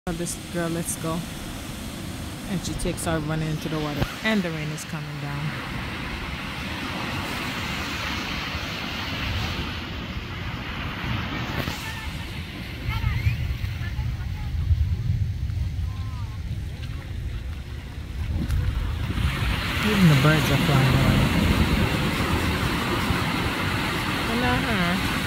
This girl, let's go. And she takes her running into the water. And the rain is coming down. Even the birds are flying away. But not her.